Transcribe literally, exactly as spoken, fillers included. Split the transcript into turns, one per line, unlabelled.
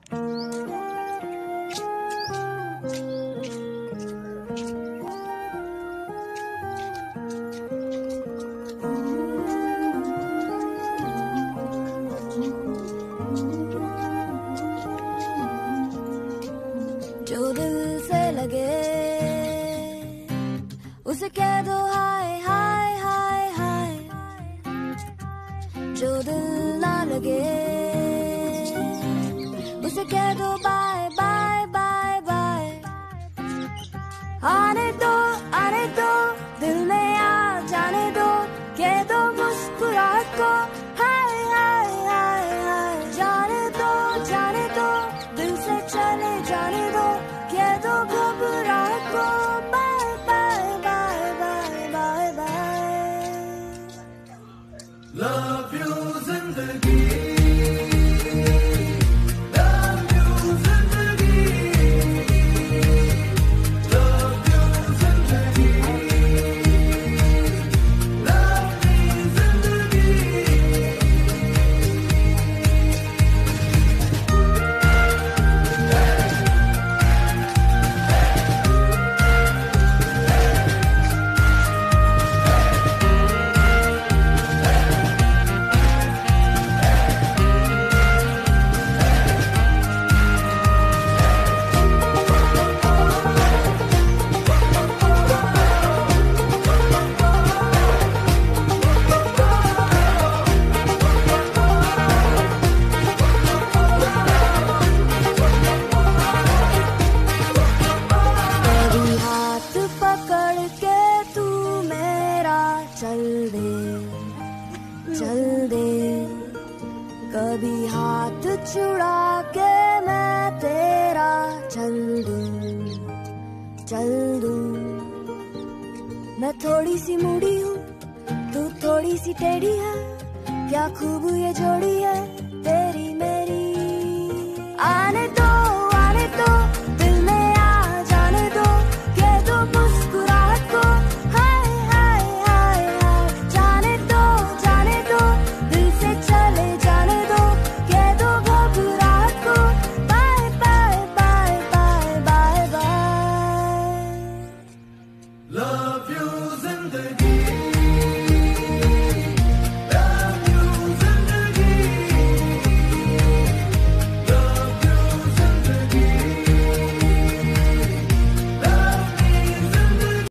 जो दिल से लगे उसे कह दो हाय हाय हाय हाय, जो दिल ना लगे उसे कह दो बाय बाय बाय बाय। आने दो आने दो दिल में आ जाने दो, कह दो मुस्कुराहट को हाय हाय हाय हाय। जाने दो जाने दो दिल से चले जाने दो, कह दो घबराहट को bye bye bye bye bye bye.
Love you जिंदगी,
चल दे चल दे कभी हाथ छुड़ा के मैं तेरा चल दूं चल दूं। मैं थोड़ी सी मूडी हूँ तू थोड़ी सी टेढ़ी है, क्या खूब ये जोड़ी है